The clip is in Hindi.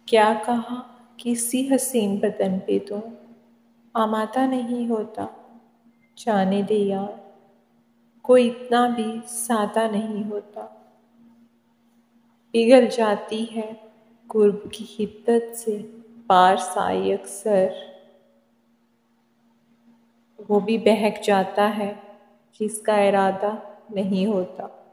क्या कहा किसी हसीन बदन पे तो आमादा नहीं होता। जाने दे यार, कोई इतना भी सादा नहीं होता। पिघल जाती है कुर्ब की हिद्दत से पारसाई अक्सर। वो भी बहक जाता है जिसका इरादा नहीं होता।